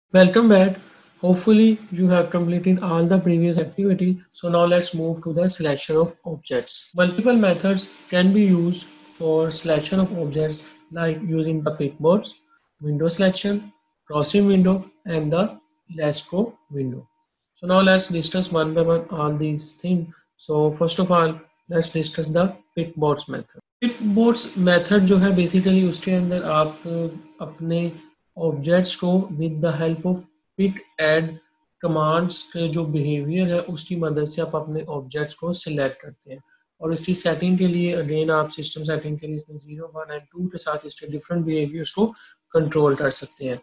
Welcome back. Hopefully you have completed all the previous activity. So now let's move to the selection of objects. Multiple methods can be used for selection of objects like using the pickboards, window selection, crossing window and the let's go window. So now let's discuss one by one all these things. So first of all let's discuss the pickboards method. Pickboards method जो है basically उसके अंदर आप अपने objects को with the help of pick add commands के जो behaviour है उसकी मदद से आप अपने ऑब्जेक्ट्स को सिलेक्ट करते हैं और इसकी सेटिंग के लिए अगेन आप सिस्टम सेटिंग के लिए इसमें 0, 1 एंड 2 के साथ इसके डिफरेंट बिहेवियर्स को कंट्रोल कर सकते हैं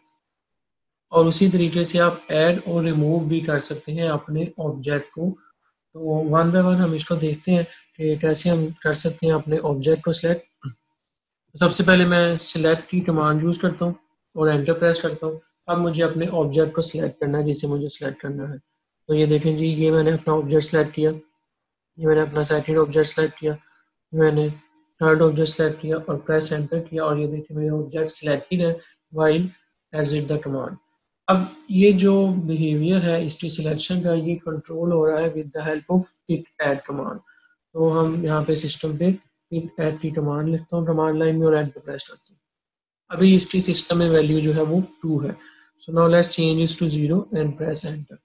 और उसी तरीके से आप ऐड और रिमूव भी कर सकते हैं अपने ऑब्जेक्ट को। तो वन बाय वन हम इसको देखते हैं कि कैसे हम कर सकते हैं अपने ऑब्जेक्ट को सिलेक्ट। सबसे पहले मैं सिलेक्ट की कमांड यूज़ करता हूँ और एंटर प्रेस करता हूँ। अब मुझे अपने ऑब्जेक्ट को सिलेक्ट करना है जिसे मुझे सिलेक्ट करना है। तो ये देखें जी, ये मैंने अपना ऑब्जेक्ट सेलेक्ट किया, ये मैंने अपना सेकंड ऑब्जेक्ट सेलेक्ट किया, ये मैंने थर्ड ऑब्जेक्ट सेलेक्ट किया और प्रेस एंटर किया और ये देखिए मेरे ऑब्जेक्ट सिलेक्टेड है वाइल एग्जिट द कमांड। अब ये जो बिहेवियर है इसकी सिलेक्शन का ये कंट्रोल हो रहा है with the help of pick add command. तो हम यहाँ पे सिस्टम पे पिक ऐड की कमांड लिखता हूँ कमांड लाइन में और एंटर प्रेस करता हूँ। अभी इसकी सिस्टम में वैल्यू जो है वो 2 है। So now let's change it to 0 and press enter.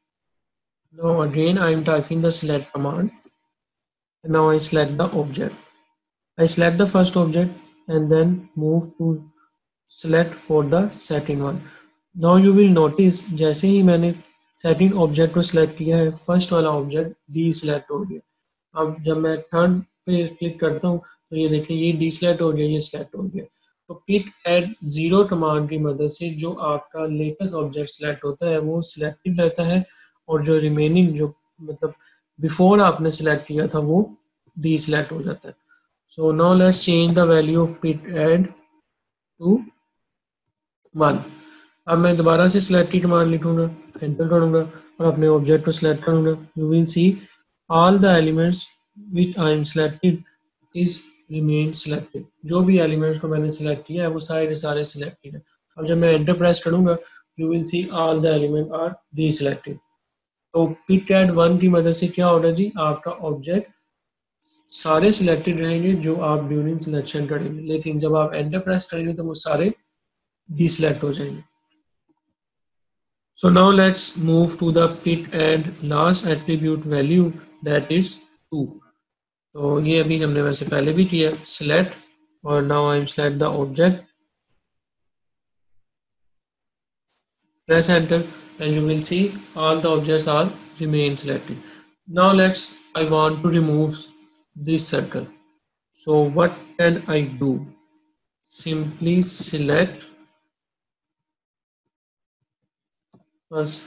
Now again I am typing the select command and now I select the object. I select the first object and then move to select for the second one. Now you will notice जैसे ही मैंने second object को select किया है first वाला object D select हो गया। अब जब मैं थर्ड पे क्लिक करता हूँ तो ये देखिए ये डी सिलेक्ट हो गया, ये सिलेक्ट हो गया। तो पिक एट 0 कमांड की मदद से जो आपका लेटेस्ट ऑब्जेक्ट सिलेक्ट होता है वो सिलेक्टेड रहता है और जो रिमेनिंग जो मतलब बिफोर आपने सिलेक्ट किया था वो डी सिलेक्ट हो जाता है। So now let's change the value of pick add to 1। अब मैं दोबारा से सिलेक्ट की कमांड लिखूंगा, एंटर करूंगा और अपने ऑब्जेक्ट को सिलेक्ट करूंगा। You will see all the elements which I am selected is remain selected. जो भी एलिमेंट्स को मैंने सिलेक्ट किया है वो सारे सारे सिलेक्टेड है। अब जब मैं एंटर प्रेस करूंगा you will see all the element are the selected. तो पिक ऐड 1 की मदद से क्या होगा जी, आपका ऑब्जेक्ट सारे सिलेक्टेड रहेंगे जो आप ड्यूरिंग सिलेक्शन करेंगे, लेकिन जब आप एंटर प्रेस करेंगे तो वो सारे डीसिलेक्ट हो जाएंगे। So now let's move to the pick add last attribute value that is 2। तो ये अभी हमने वैसे पहले भी किया select और now I select the object, press enter and you will see all the objects are remain selected. Now I want to remove this circle. So what can I do? Simply select first,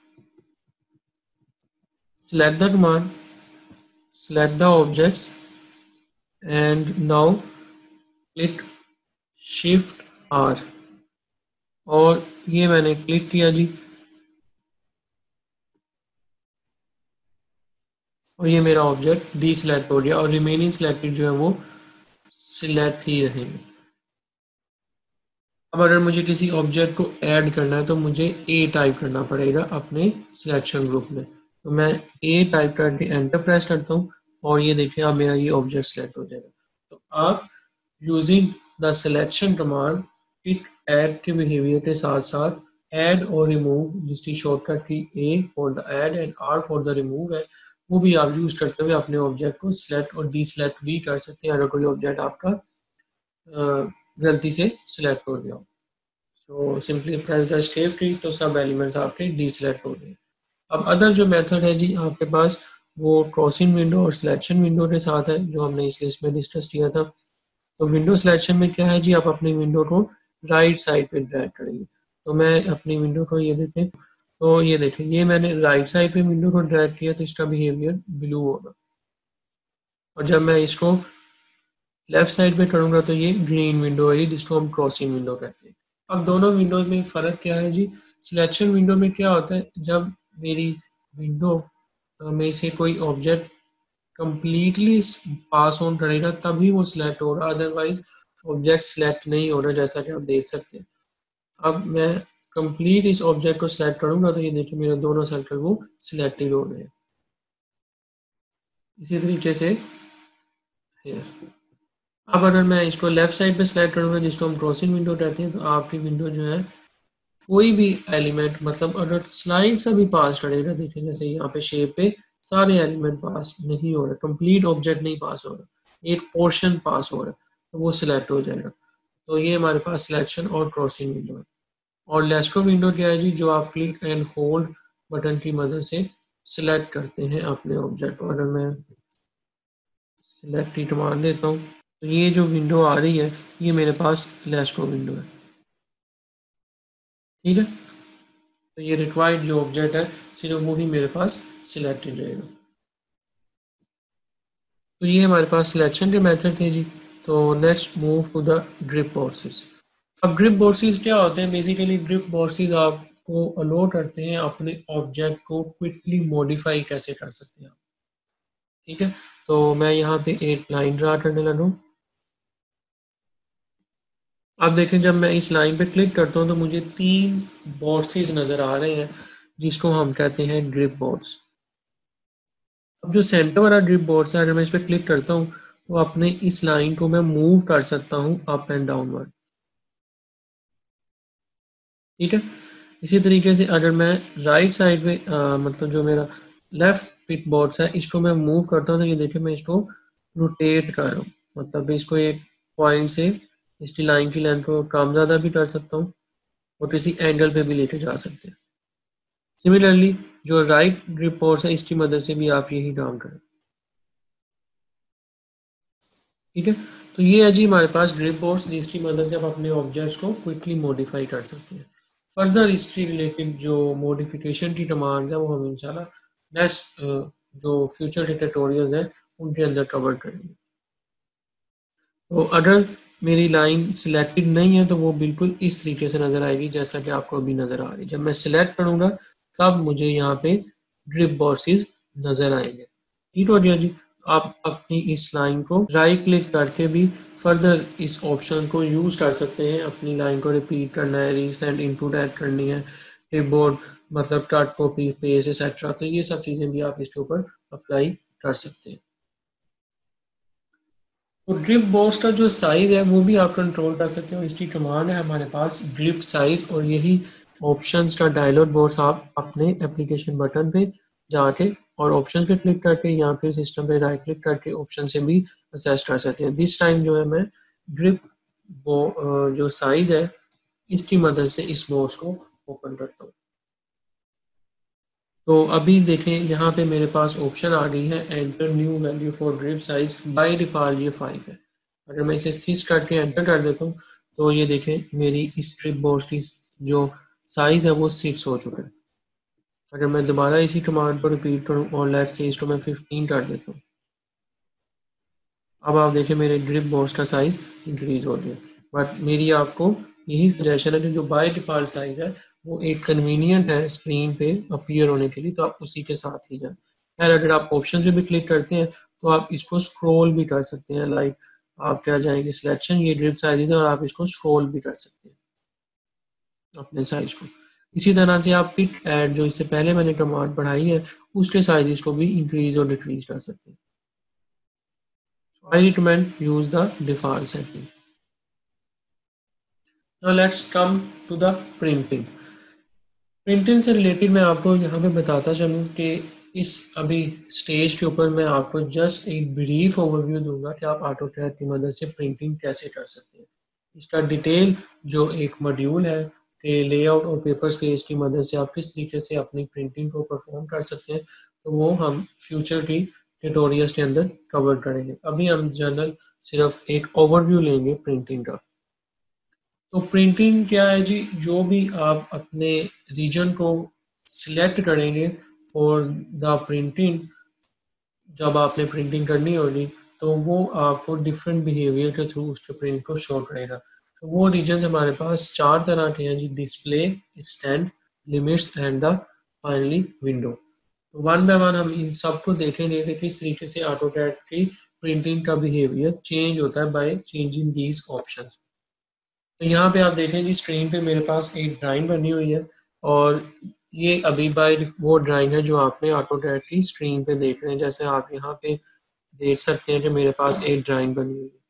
select the command, select the objects and now click shift R और ये मैंने click किया जी और ये मेरा object D select हो गया और रिमेनिंग सिलेक्टेड जो है वो सिलेक्ट ही रहेंगे। अब अगर मुझे किसी ऑब्जेक्ट को ऐड करना है तो मुझे ए टाइप करना पड़ेगा अपने सिलेक्शन ग्रुप में। तो मैं ए टाइप करके एंटर प्रेस करता हूँ और ये देखिए अब मेरा ये ऑब्जेक्ट सिलेक्ट हो जाएगा। तो आप using the selection command pick add के बिहेवियर के साथ साथ ऐड और रिमूव, जिसकी shortcut key A for the add and R for the remove है, वो भी आप यूज करते हुए अपने ऑब्जेक्ट को सिलेक्ट और डी सिलेक्ट भी कर सकते हैं अगर कोई ऑब्जेक्ट आपका गलती से सिलेक्ट हो गया हो। So simply press the escape key तो सब एलिमेंट्स आपके डी सिलेक्ट हो गए। अब अदर जो मेथड है जी आपके पास वो क्रॉसिंग विंडो और सिलेक्शन विंडो के साथ है जो हमने इस लिस्ट में डिस्कस किया था। तो विंडो सिलेक्शन में क्या है जी, आप अपनी विंडो को राइट साइड पे ड्रैग करेंगे। तो मैं अपनी विंडो को ये देखें तो ये देखें ये मैंने राइट साइड पे विंडो को ड्रैग किया तो इसका बिहेवियर ब्लू होगा और जब मैं इसको लेफ्ट साइड पे करूंगा तो ये ग्रीन विंडो है जिसको हम क्रॉसिंग विंडो कहते हैं। अब दोनों विंडोज में फ़र्क क्या है जी, सिलेक्शन विंडो में क्या होता है जब मेरी विंडो में से कोई ऑब्जेक्ट कंप्लीटली पास ऑन करेगा तभी वो सिलेक्ट होगा, अदरवाइज ऑब्जेक्ट सिलेक्ट नहीं हो रहा जैसा कि आप देख सकते हैं। अब मैं कंप्लीट इस ऑब्जेक्ट को सिलेक्ट करूंगा तो ये देखिए मेरे दोनों सर्कल वो सिलेक्टेड हो गए। इसी तरीके से here। अब अगर मैं इसको लेफ्ट साइड पे सिलेक्ट करूंगा जिसको हम क्रॉसिंग विंडो कहते हैं, तो आपकी विंडो जो है कोई भी एलिमेंट मतलब अगर स्लाइड से भी पास करेगा, देखिए जैसे यहाँ पे शेप पे सारे एलिमेंट पास नहीं हो रहे, कंप्लीट ऑब्जेक्ट नहीं पास हो रहा, एक पोर्शन पास हो रहा है, तो वो सिलेक्ट हो जाएगा। तो ये हमारे पास सिलेक्शन और क्रॉसिंग विंडो है। और लेस्टो विंडो क्या है जी, जो आप क्लिक एंड होल्ड बटन की मदद से सिलेक्ट करते हैं अपने ऑब्जेक्ट को। अगर मैं सिलेक्ट हीट मान देता हूँ तो ये जो विंडो आ रही है ये मेरे पास लेस्टो विंडो है। ठीक है, तो ये रिक्वायर्ड जो ऑब्जेक्ट है सिर्फ वो ही मेरे पास सिलेक्टेड रहेगा। तो ये हमारे पास सिलेक्शन के मेथड थे जी। तो next move to the drip boxes. अब ड्रिप बॉक्सेस क्या होते हैं? बेसिकली ड्रिप बॉक्सेस आपको अलो करते हैं अपने ऑब्जेक्ट को क्विकली मॉडिफाई कैसे कर सकते हैं आप। ठीक है, तो मैं यहाँ पे एक लाइन ड्रा करने लगा। अब देखें जब मैं इस लाइन पे क्लिक करता हूँ तो मुझे 3 बॉक्सेस नज़र आ रहे हैं जिसको हम कहते हैं ड्रिप बॉक्स। अब जो सेंटर वाला ड्रिप बॉक्स है, अगर मैं इस पर क्लिक करता हूँ तो अपने इस लाइन को मैं मूव कर सकता हूँ अप एंड डाउनवर्ड। ठीक है, इसी तरीके से अगर मैं राइट साइड पे मतलब जो मेरा लेफ्ट पिट बॉक्स है इसको मैं मूव करता हूँ तो ये देखिए मैं इसको रोटेट कर रहा हूँ, मतलब इसको एक पॉइंट से इसकी लाइन की लेंथ को कम ज़्यादा भी कर सकता हूँ और किसी एंगल पे भी लेके जा सकते हैं। सिमिलरली जो राइट ग्रिप फोर्स है इसकी मदद से भी आप यही काम करें। ठीक है, तो ये है जी हमारे पास ग्रिप फोर्स जिसकी मदद से आप अपने ऑब्जेक्ट्स को क्विकली मॉडिफाई कर सकते हैं। फर्दर इसकी रिलेटेड जो मॉडिफिकेशन की कमांड है वो हम इंशाल्लाह नेक्स्ट जो फ्यूचर के ट्यूटोरियल्स हैं उनके अंदर कवर करेंगे। तो अगर मेरी लाइन सिलेक्टेड नहीं है तो वो बिल्कुल इस तरीके से नज़र आएगी जैसा कि आपको अभी नज़र आ रही है। जब मैं सिलेक्ट करूँगा तब मुझे यहाँ पे ड्रिप बॉक्सेस नज़र आएंगे। ठीक हो गया जी। आप अपनी इस लाइन को राइट क्लिक करके भी फर्दर इस ऑप्शन को यूज़ कर सकते हैं। अपनी लाइन को रिपीट करना है, रीसेंट इनपुट ऐड करनी है, क्लिपबोर्ड मतलब कट कॉपी पेस्ट एक्सेट्रा, तो ये सब चीज़ें भी आप इसके ऊपर अप्लाई कर सकते हैं। तो ड्रिप बॉक्स का जो साइज है वो भी आप कंट्रोल कर सकते हो। इसकी कमांड है हमारे पास ड्रिप साइज, और यही ऑप्शंस का डायलॉग बॉक्स आप अपने एप्लीकेशन बटन पे जाके और ऑप्शन पे क्लिक करके या फिर सिस्टम पे राइट क्लिक करके ऑप्शन से भी असेस कर सकते हैं। दिस टाइम जो है मैं ड्रिप जो साइज है इसकी मदद से इस बॉक्स को ओपन करता हूँ। तो अभी देखें यहाँ पे मेरे पास ऑप्शन आ गई है enter new value for drip size, by default ये 5 है। अगर मैं इसे 6 करके एंटर कर देता हूँ तो ये देखें मेरी इस ड्रिप बॉक्स की जो साइज है वो 6 हो चुका है। अगर मैं दोबारा इसी कमांड पर रिपीट करूँ और लेट से इसको मैं 15 कर देता हूँ, अब आप देखें मेरे ड्रिप बॉक्स का साइज इंक्रीज हो गया। बट मेरी आपको यही सजेशन है कि जो बाय डिफॉल्ट साइज है वो एक कन्वीनियंट है स्क्रीन पे अपीयर होने के लिए, तो आप उसी के साथ ही जाएं। खैर अगर आप ऑप्शन पे भी क्लिक करते हैं तो आप इसको स्क्रॉल भी कर सकते हैं। लाइक आप क्या जाएंगे सिलेक्शन, ये ड्रिप साइज है और आप इसको स्क्रॉल भी कर सकते हैं अपने साइज को। इसी तरह से आप पिक ऐड जो इससे पहले मैंने कमांड पढ़ाई है उसके साइज को भी इंक्रीज और डिक्रीज कर सकते हैं। I recommend use the default setting. Now let's come to the printing. Printing से रिलेटेड मैं आपको यहाँ पे बताता चलूँ कि इस अभी स्टेज के ऊपर मैं आपको जस्ट एक ब्रीफ ओवरव्यू दूंगा कि आप AutoCAD की मदद से प्रिंटिंग कैसे कर सकते हैं। इसका डिटेल जो एक मॉड्यूल है कि लेआउट और पेपर स्पेस की मदद से आप किस तरीके से अपनी प्रिंटिंग को परफॉर्म कर सकते हैं, तो वो हम फ्यूचर की ट्यूटोरियल्स के अंदर कवर करेंगे। अभी हम जनरल सिर्फ एक ओवरव्यू लेंगे प्रिंटिंग का। तो प्रिंटिंग क्या है जी, जो भी आप अपने रीजन को सिलेक्ट करेंगे फॉर द प्रिंटिंग, जब आपने प्रिंटिंग करनी होगी तो वो आपको डिफरेंट बिहेवियर के थ्रू उसके प्रिंट को शो करेगा। तो वो रीजन हमारे पास 4 तरह के हैं जी, display, stand, limits and the finally window. तो वन बाय वन हम इन सबको देखेंगे कि किस तरीके से AutoCAD की प्रिंटिंग का बिहेवियर चेंज होता है बाय चेंजिंग दीज ऑप्शंस। तो यहाँ पे आप देखें जी स्क्रीन पे मेरे पास एक ड्राइंग बनी हुई है और ये अभी बाय वो ड्राइंग है जो आपने ऑटोकैड की स्क्रीन पे देख रहे हैं। जैसे आप यहाँ पे देख सकते हैं कि मेरे पास एक ड्राइंग बनी हुई है,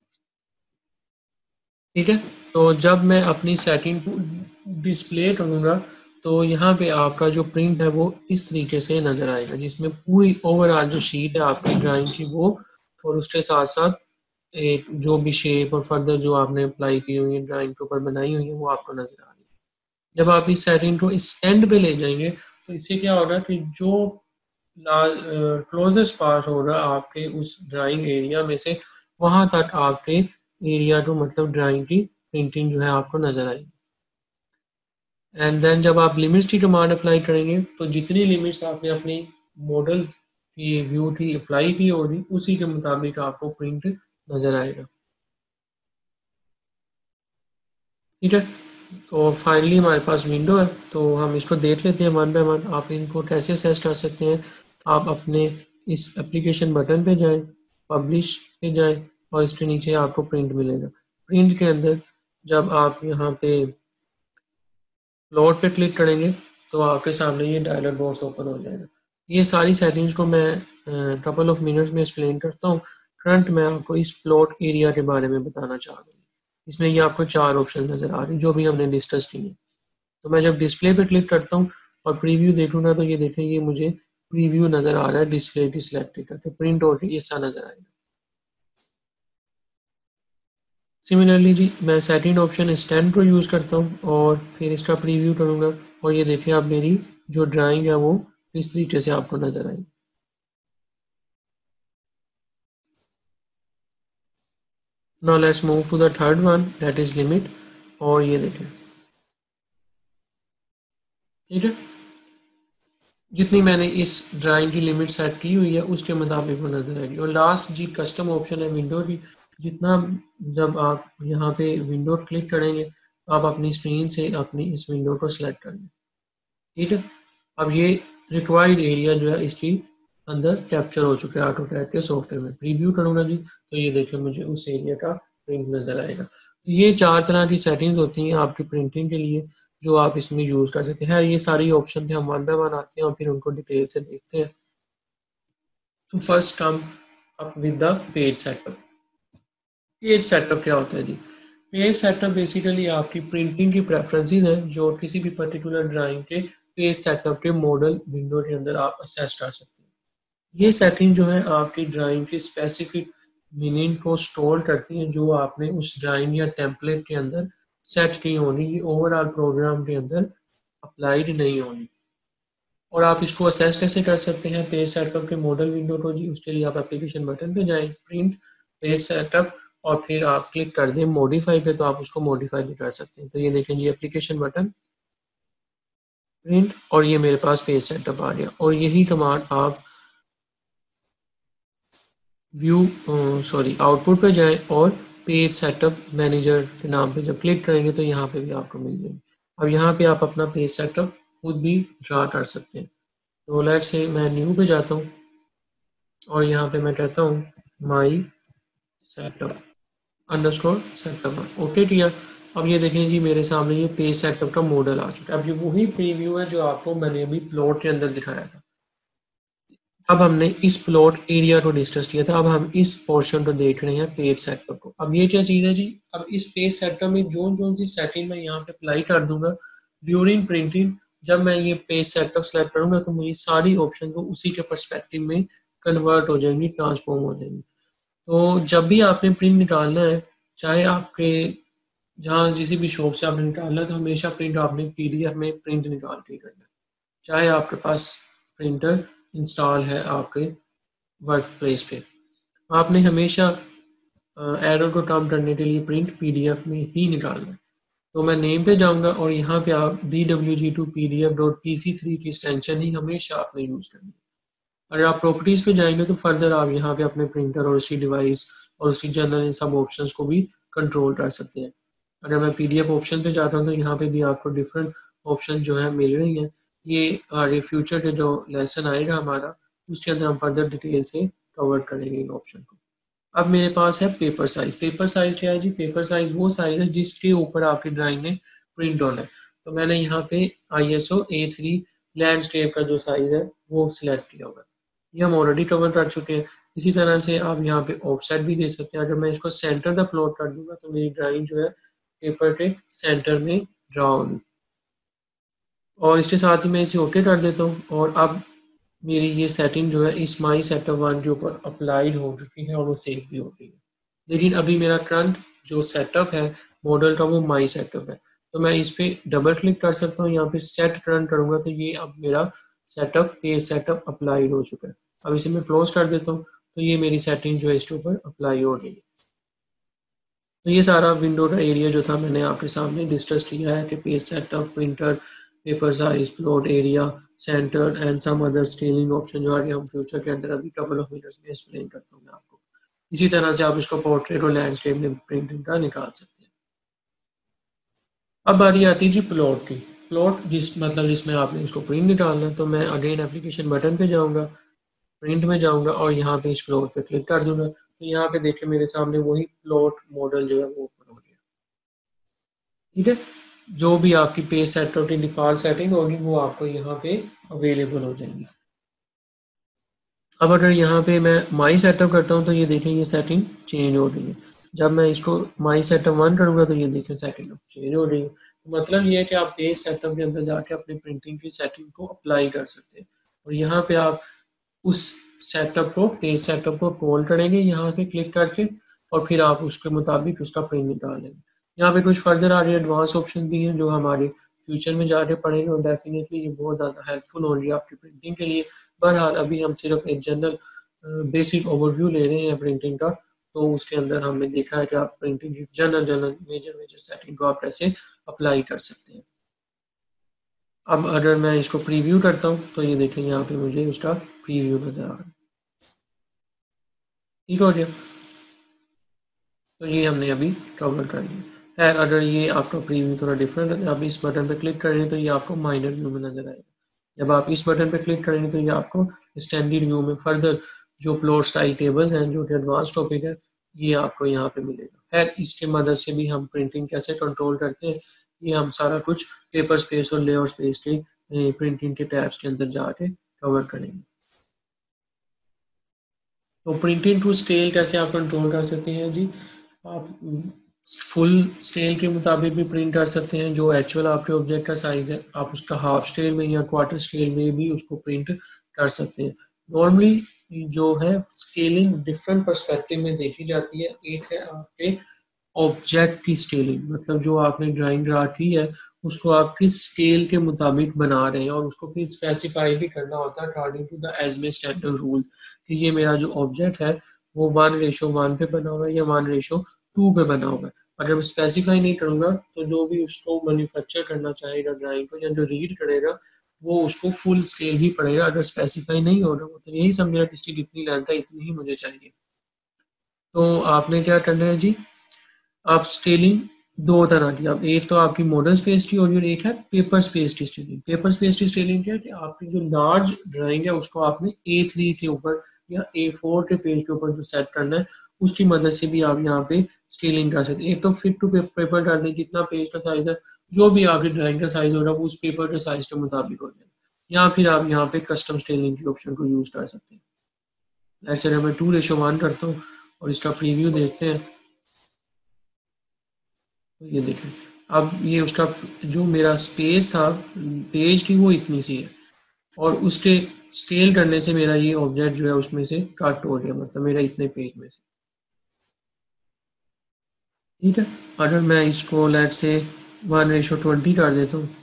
ठीक है। तो जब मैं अपनी सेटिंग को डिस्प्ले करूँगा तो यहाँ पे आपका जो प्रिंट है वो इस तरीके से नज़र आएगा, जिसमें पूरी ओवरऑल जो शीट है आपकी ड्राइंग की वो, और उसके साथ साथ एक जो भी शेप और फर्दर जो आपने अप्लाई की हुई है ड्राइंग के ऊपर बनाई हुई है वो आपको नज़र आ रही है। जब आप इस सेटिंग को इस एंड पे ले जाएंगे तो इससे क्या होगा कि जो क्लोजेस्ट पार्ट होगा आपके उस ड्राइंग एरिया में से वहां तक आपके एरिया को मतलब ड्राइंग की प्रिंटिंग जो है आपको नजर आएगी। एंड देन जब आप लिमिट्स की कमांड अप्लाई करेंगे तो जितनी लिमिट्स आपने अपनी मॉडल की व्यू की अप्लाई की होगी उसी के मुताबिक आपको प्रिंट नजर आएगा, ठीक है। तो फाइनली हमारे पास विंडो है, तो हम इसको देख लेते हैं वन बाय वन। आप इनको कैसे असेस कर सकते हैं। आप अपने इस एप्लीकेशन बटन पे जाएं, पब्लिश पे जाएं और इसके नीचे आपको प्रिंट मिलेगा। प्रिंट के अंदर जब आप यहाँ पे प्लॉट पे क्लिक करेंगे तो आपके सामने ये डायलॉग बॉक्स ओपन हो जाएगा। ये सारी सेटिंग्स को मैं कपल ऑफ मिनट्स में एक्सप्लेन करता हूँ। करंट मैं आपको इस प्लॉट एरिया के बारे में बताना चाह रहा हूँ। इसमें ये आपको 4 ऑप्शन नज़र आ रही है जो भी हमने डिस्कस की है। तो मैं जब डिस्प्ले पे क्लिक करता हूँ और प्रीव्यू देखूंगा तो ये देखें ये मुझे प्रीव्यू नज़र आ रहा है डिस्प्ले की सिलेक्ट करके, प्रिंट और ऐसा नज़र आएगा। सिमिलरली जी मैं सेटिंग ऑप्शन स्टैंड को यूज़ करता हूँ और फिर इसका प्रीव्यू करूँगा और ये देखिए आप मेरी जो ड्राइंग है वो इस तरीके से आपको नज़र आएगी। Now let's move to the third one that is limit, और ये देखें, ठीक है। जितनी मैंने इस ड्राइंग की लिमिट सेट की हुई है उसके मुताबिक वो नज़र आएगी। और लास्ट जी कस्टम ऑप्शन है विंडो की। जितना जब आप यहाँ पे विंडो क्लिक करेंगे आप अपनी स्क्रीन से अपनी इस विंडो को सिलेक्ट करेंगे, ठीक है। अब ये रिक्वायर्ड एरिया जो है इसकी अंदर कैप्चर हो चुका है ऑटोकैड के सॉफ्टवेयर में। प्रीव्यू करूँगा जी तो ये देखिए मुझे उस एरिया का प्रिंट नज़र आएगा। तो ये 4 तरह की सेटिंग्स होती हैं आपकी प्रिंटिंग के लिए जो आप इसमें यूज़ कर सकते हैं। ये सारी ऑप्शन थे, हम वन बाय वन आते हैं और फिर उनको डिटेल से देखते हैं। तो first come up with the page setup. Page setup क्या होता है जी? पेज सेटअप बेसिकली आपकी प्रिंटिंग की प्रेफरेंसेस हैं जो किसी भी पर्टिकुलर ड्राइंग के पेज सेटअप के मॉडल विंडो के अंदर आप असेस कर सकते हैं। ये सेटिंग जो है आपकी ड्राइंग की स्पेसिफिक मीनिंग को स्टोर करती है जो आपने उस ड्राइंग या टेम्पलेट के अंदर सेट की होनी, ये ओवरऑल प्रोग्राम के अंदर अप्लाइड नहीं होनी। और आप इसको असेस कैसे कर सकते हैं पेज सेटअप के मॉडल विंडो को जी? उसके लिए आप एप्लीकेशन बटन पे जाएं, प्रिंट पेज सेटअप, और फिर आप क्लिक कर दें मॉडिफाई पे तो आप उसको मॉडिफाई भी कर सकते हैं। तो ये देखें जी एप्लीकेशन बटन, प्रिंट, और ये मेरे पास पेज सेटअप आ गया। और यही कमांड आप व्यू सॉरी आउटपुट पे जाएं और पेज सेटअप मैनेजर के नाम पे जब क्लिक करेंगे तो यहाँ पे भी आपको मिल जाएगी। अब यहाँ पे आप अपना पेज सेटअप खुद भी ड्रा कर सकते हैं। तो लेट्स से मैं न्यू पे जाता हूँ और यहाँ पे मैं कहता हूँ my setup underscore setup, okay किया। अब ये देखें जी मेरे सामने ये पेज सेटअप का मॉडल आ चुका है। अब ये वही प्रीव्यू है जो आपको मैंने अभी प्लॉट के अंदर दिखाया था। अब हमने इस प्लॉट एरिया को डिस्कस किया था, अब हम इस पोर्शन को देख रहे हैं पेज सेटअप को। अब ये क्या चीज़ है जी? अब इस पेज सेटअप में जो सी सेटिंग मैं यहाँ पे अप्लाई कर दूंगा ड्यूरिंग प्रिंटिंग, जब मैं ये पेज सेटअप सेलेक्ट करूंगा तो मेरी सारी ऑप्शन को उसी के परस्पेक्टिव में कन्वर्ट हो जाएंगी, ट्रांसफॉर्म हो जाएंगी। तो जब भी आपने प्रिंट निकालना है, चाहे आपके जहाँ किसी भी शॉप से आपने निकालना है, तो हमेशा प्रिंट आपने पीडीएफ में प्रिंट निकाल के करना है। चाहे आपके पास प्रिंटर इंस्टॉल है आपके वर्क प्लेस पे, आपने हमेशा एरर को कम करने के लिए प्रिंट पीडीएफ में ही निकालना है। तो मैं नेम पे जाऊंगा और यहाँ पे आप dwg2pdf.pc3 की एक्सटेंशन ही हमेशा आपने यूज़ करनी है। अगर आप प्रॉपर्टीज़ पे जाएंगे तो फर्दर आप यहाँ पे अपने प्रिंटर और उसकी डिवाइस और उसकी जनरल इन सब ऑप्शंस को भी कंट्रोल कर सकते हैं। अगर मैं पीडीएफ ऑप्शन पे जाता हूँ तो यहाँ पे भी आपको डिफरेंट ऑप्शन जो है मिल रही हैं। ये आगे फ्यूचर के जो लेसन आएगा हमारा उसके अंदर हम फर्दर डिटेल से कवर करेंगे इन ऑप्शन को। अब मेरे पास है पेपर साइज। पेपर साइज क्या है जी? पेपर साइज वो साइज है जिसके ऊपर आपकी ड्राइंग में प्रिंट होना है। तो मैंने यहाँ पे ISO A3 लैंडस्केप का जो साइज है वो सिलेक्ट किया हुआ है। ये हम ऑलरेडी कवर कर चुके हैं। इसी तरह से आप यहाँ पे ऑफसेट भी दे सकते हैं। अगर मैं इसको सेंटर द प्लॉट कर दूंगा तो मेरी ड्राइंग जो है पेपर के सेंटर में ड्रा होगी। और इसके साथ ही मैं इसे ओके कर देता हूँ और अब मेरी ये सेटिंग जो है इस माई सेटअप वन के ऊपर अप्लाइड हो चुकी है और वो सेव भी हो गई है। लेकिन अभी मेरा करंट जो सेटअप है मॉडल का वो माई सेटअप है। तो मैं इस पर डबल क्लिक कर सकता हूँ, यहाँ पे सेट करंट करूँगा तो ये अब मेरा सेटअप पेज सेटअप अप्लाइड हो चुका है। अब इसे मैं क्लोज कर देता हूँ तो ये मेरी सेटिंग जो है इसके ऊपर अप्लाई हो गई है। तो ये सारा विंडो का एरिया जो था मैंने आपके सामने डिस्कस किया है कि page setup, printer, paper size, plot area, centre and some other scaling option जो आगे हम फ्यूचर के अंदर अभी कपल ऑफ मिनट्स में एक्सप्लेन करता हूँ मैं आपको। इसी तरह से आप इसको पोर्ट्रेट और लैंडस्केप में प्रिंटिंग का निकाल सकते हैं। अब बारी आती है जी प्लॉट की। प्लॉट जिसमें आपने इसको प्रिंट निकालना है तो मैं अगेन एप्लीकेशन बटन पे जाऊँगा, प्रिंट में जाऊँगा और यहाँ पे इस प्लॉट पे क्लिक कर दूंगा। तो यहाँ पे देखिए मेरे सामने वही प्लॉट मॉडल जो है वो ओपन हो गया। ठीक है, जो भी आपकी पेज सेटअप की डिफॉल्ट सेटिंग होगी वो आपको यहाँ पे अवेलेबल हो जाएगी। अब अगर यहाँ पे मैं माई सेटअप करता हूँ तो ये देखें ये सेटिंग चेंज हो रही है। जब मैं इसको माई सेटअप वन करूँगा तो ये देखें सेटिंग चेंज हो रही है। तो मतलब ये है कि आप पेज सेटअप के अंदर जाके अपनी प्रिंटिंग की सेटिंग को अप्लाई कर सकते हैं। और यहाँ पे आप उस सेटअप को, पेज सेटअप को कॉल करेंगे यहाँ पे क्लिक करके और फिर आप उसके मुताबिक उसका प्रिंट निकालेंगे। यहाँ पे कुछ फर्दर आगे एडवांस ऑप्शन भी हैं जो हमारे फ्यूचर में जाके पढ़ेंगे और डेफिनेटली ये बहुत ज़्यादा हेल्पफुल होंगी आपकी प्रिंटिंग के लिए। बहरहाल अभी हम सिर्फ एक जनरल बेसिक ओवरव्यू ले रहे हैं प्रिंटिंग का। तो उसके अंदर हमने देखा है कि आप प्रिंटिंग की जनरल मेजर मेजर सेटिंग को आप कैसे अप्लाई कर सकते हैं। अब अगर मैं इसको प्रीव्यू करता हूँ तो ये देखें यहाँ पे मुझे उसका प्रीव्यू नज़र आ रहा है। ठीक हो गया, तो ये हमने अभी कवर कर लिया। खैर अगर ये आपका प्रीव्यू थोड़ा डिफरेंट है, आप इस बटन पे क्लिक करेंगे तो ये आपको माइनर व्यू में नजर आएगा। जब आप इस बटन पे क्लिक करेंगे तो ये आपको स्टैंडर्ड व्यू में फर्दर जो प्लॉट स्टाइल टेबल्स हैं जो कि एडवांस टॉपिक है ये आपको यहाँ पे मिलेगा। खैर इसके मदद से भी हम प्रिंटिंग कैसे कंट्रोल करते हैं ये हम सारा कुछ पेपर स्पेस और लेआउट स्पेस के प्रिंटिंग के टैब्स के अंदर जाके कवर करेंगे। तो प्रिंटिंग टू स्केल कैसे आप कंट्रोल कर सकते हैं जी? आप फुल स्केल के मुताबिक भी प्रिंट कर सकते हैं। जो एक्चुअल आपके ऑब्जेक्ट का साइज है आप उसका हाफ स्केल में या क्वार्टर स्केल में भी उसको प्रिंट कर सकते हैं। नॉर्मली जो है स्केलिंग डिफरेंट पर्सपेक्टिव में देखी जाती है। एक है आपके ऑब्जेक्ट की स्केलिंग, मतलब जो आपने ड्राइंग ड्रा की है उसको आप किस स्केल के मुताबिक बना रहे हैं और उसको फिर स्पेसिफाई भी करना होता है according to the ASME standard rule कि ये मेरा जो ऑब्जेक्ट है वो 1:1 पे बना हुआ है या 1:2 पे बना हुआ है। अगर मैं स्पेसिफाई नहीं करूँगा तो जो भी उसको मैन्युफैक्चर करना चाहेगा ड्राइंग को या जो रीड करेगा वो उसको फुल स्केल ही पड़ेगा। अगर स्पेसिफाई नहीं हो रहा हो तो यही समझना कि इसकी जितनी लेंथ है इतनी ही मुझे चाहिए। तो आपने क्या करना है जी, आप स्केलिंग दो तरह की, आप एक तो आपकी मॉडल स्पेस की और एक है पेपर स्पेस की स्केलिंग। पेपर स्पेस की स्केलिंग क्या है कि आपकी जो लार्ज ड्राइंग है उसको आपने A3 के ऊपर या A4 के पेज के ऊपर जो सेट करना है उसकी मदद से भी आप यहाँ पे स्केलिंग कर सकते हैं। एक तो फिट टू पेपर कर दें, जितना पेज का साइज है जो भी आपकी ड्राइंग का साइज हो रहा है वो उस पेपर के साइज के मुताबिक हो जाए, या फिर आप यहाँ पे कस्टम स्केलिंग के ऑप्शन को यूज कर सकते हैं। ऐसे मैं 2:1 करता हूँ और इसका प्रीव्यू देखते हैं। तो ये देखें अब ये उसका जो मेरा स्पेस था पेज की वो इतनी सी है और उसके स्केल करने से मेरा ये ऑब्जेक्ट जो है उसमें से कट हो गया, मतलब मेरा इतने पेज में से। ठीक है, अगर मैं इसको लेट से 1:20 कर देता हूँ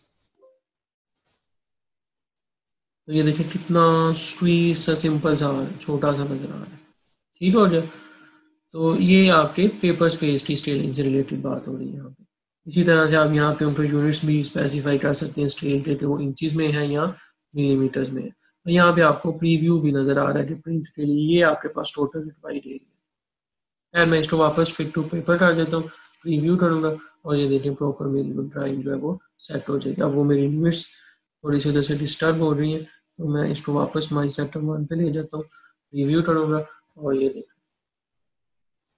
तो ये देखिए कितना स्क्वीज सा सिंपल सा छोटा सा नजर आ रहा है। ठीक हो गया, तो ये आपके पेपर स्पेस की स्केलिंग से रिलेटेड बात हो रही है यहाँ पे। इसी तरह से आप यहाँ पे उनको यूनिट्स भी स्पेसिफाई कर सकते हैं स्केल के, वो इंचेस में है या मिलीमीटर्स में है। और यहाँ पे आपको प्रीव्यू भी नजर आ रहा है कि प्रिंट के लिए ये आपके पास टोटल रिक्वायर्ड एरिया है। मैं इसको वापस फिट टू पेपर कर देता हूँ, प्रीव्यू करूँगा और ये देखें प्रॉपर मेरी ड्राइंग जो है वो सेट हो जाएगी। अब वो मेरी लिमिट्स थोड़ी सी उधर से डिस्टर्ब हो रही हैं तो मैं इसको वापस माई सेटअप वन पे ले जाता हूँ, प्रीव्यू करूँगा और ये देखें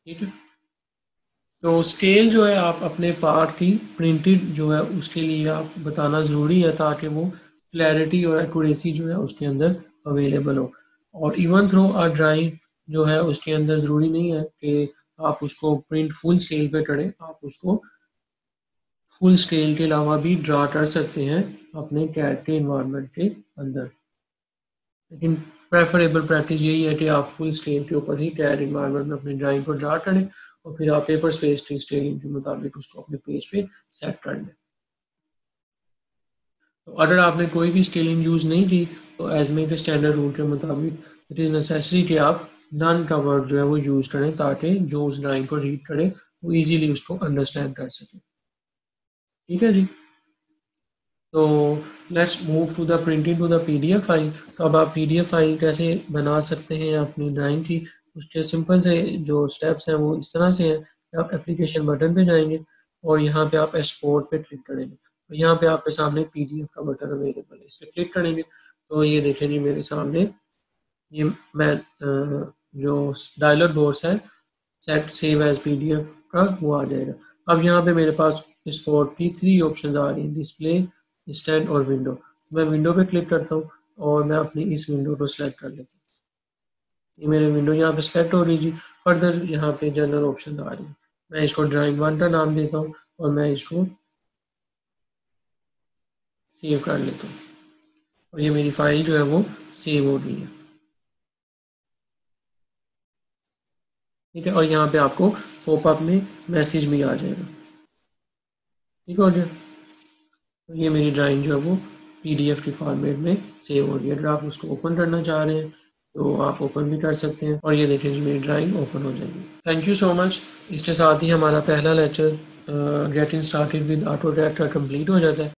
ठीक है। तो स्केल जो है आप अपने पार्ट की प्रिंटेड जो है उसके लिए आप बताना ज़रूरी है, ताकि वो क्लैरिटी और एक्यूरेसी जो है उसके अंदर अवेलेबल हो। और इवन थ्रो अ ड्राइंग जो है उसके अंदर ज़रूरी नहीं है कि आप उसको प्रिंट फुल स्केल पे करें, आप उसको फुल स्केल के अलावा भी ड्रा कर सकते हैं अपने कैड के इन्वायरमेंट के अंदर। लेकिन प्रेफरेबल प्रैक्टिस यही है कि आप फुल स्केल के ऊपर ही कैड इन्वायरमेंट में अपनी ड्राइंग को ड्रा करें और फिर आप पेपर स्पेस की स्केलिंग के मुताबिक उसको अपने पेज पे सेट कर लें। तो अगर आपने कोई भी स्केलिंग यूज़ नहीं की तो एजमे के स्टैंडर्ड रूल के मुताबिक इट इज़ नेसेसरी कि आप नन का वर्ड जो है वो यूज़ करें, ताकि जो उस ड्राइंग को रीड करे वो ईजिली उसको अंडरस्टैंड कर सके। ठीक है जी। तो let's move to the printing to the PDF file. तो अब आप पीडीएफ फाइल कैसे बना सकते हैं अपनी ड्राइंग की, उसके सिंपल से जो स्टेप्स हैं वो इस तरह से हैं। आप एप्लीकेशन बटन पे जाएंगे और यहाँ पे आप एक्सपोर्ट पे क्लिक करेंगे, तो यहाँ पे आपके सामने पीडीएफ का बटन अवेलेबल है, इस पर क्लिक करेंगे तो ये देखें जी मेरे सामने ये मैं जो डायलॉग बॉक्स है सेट सेव एज पीडीएफ का वो आ जाएगा। अब यहाँ पे मेरे पास स्पॉट की 3 ऑप्शंस आ रही हैं, डिस्प्ले, स्टैंड और विंडो। मैं विंडो पे क्लिक करता हूँ और मैं अपनी इस विंडो को सिलेक्ट कर लेता हूँ। ये मेरे विंडो यहाँ पे सिलेक्ट हो रही जी। फर्दर यहाँ पे जनरल ऑप्शन आ रही है, मैं इसको ड्राइंग 1 का नाम देता हूँ और मैं इसको सेव कर लेता हूँ और ये मेरी फाइल जो है वो सेव हो गई है। ठीक है, और यहाँ पे आपको पॉपअप में मैसेज भी आ जाएगा। ठीक हो गया। तो ये मेरी ड्राइंग जो है वो पीडीएफ की फॉर्मेट में सेव हो रही है। अगर आप उसको ओपन करना चाह रहे हैं तो आप ओपन भी कर सकते हैं और ये देखें जी मेरी ड्राइंग ओपन हो जाएगी। Thank you so much. इसके साथ ही हमारा पहला lecture getting started with AutoCAD का कंप्लीट हो जाता है।